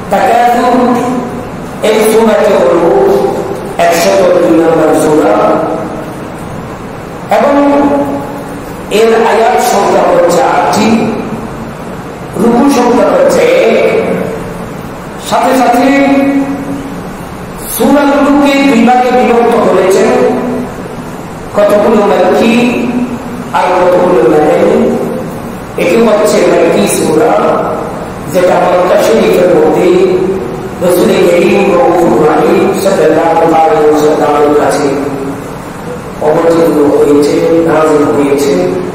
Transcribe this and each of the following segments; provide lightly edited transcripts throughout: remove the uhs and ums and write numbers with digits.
তাকাতুর এই সূরাটি হল 102 নম্বর সূরা এবং এর আয়াত সংখ্যা হচ্ছে 8টি, রুকু সংখ্যা হচ্ছে 1। সাথে সাথে সূরাগুলোকে দুই ভাগে বিভক্ত করেছেন, কতগুলো মাক্কি আর কতগুলো মাদানী। এটি হচ্ছে মাক্কি সূরা, যেটা মক্কা শরীফের মধ্যে রাসূল কারীম রাউফুর রহিম সাল্লাল্লাহু আলাইহি ওয়াসাল্লামের কাছে অবতীর্ণ হয়েছে, নাযিল হয়েছে।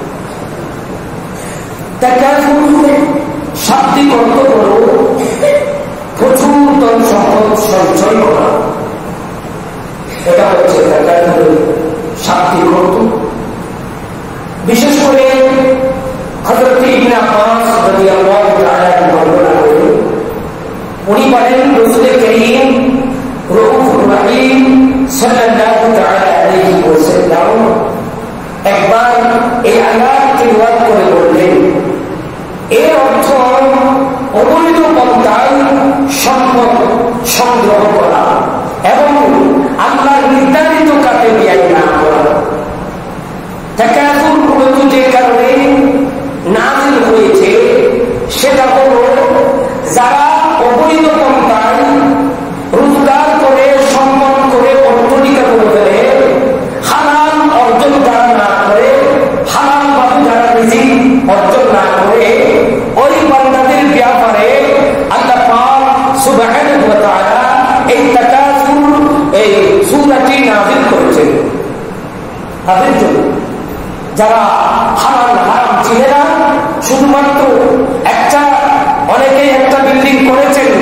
তাকাসুর শাব্দিক অর্থ হল প্রচুর ধন সম্পদ সঞ্চয় করা, এটা হচ্ছে তাকাসুরের শাব্দিক অর্থ। বিশেষ করে হযরত ইবনে আব্বাস রাদিয়াল্লাহু তাআলা বর্ণনা করেন, উনি বলেন রাসূল কারীম রাউফুর রহিম সাল্লাল্লাহু তাআলা আলাইহি ওয়াসাল্লাম একবার এই আয়াত তিলাওয়াত করে বললেন, এর অর্থ অবৈধ পন্থায় সম্পদ সংগ্রহ করা এবং আল্লাহর নির্ধারিত কাজে ব্যয় না করা। তাকাসুর মূলত যে কারণে নাযিল হয়েছে সেটা হল যারা অবৈধ পন্থায় রোজগার করে সম্পদ করে অর্থনীতি করে ফেলে, হালাল অর্জন যারা না করে, হালাল ভাবে যারা রিজিক অর্জন না করে, ওই বান্দাদের ব্যাপারে আল্লাহ পাক সুবহানাহু ওয়া তাআলা এই তাকাসুর এই সূরাটি নাযিল করেছেন। তাদের জন্য যারা হালাল হারাম চিনে না, শুধুমাত্র অনেকেই একটা বিল্ডিং করেছেন,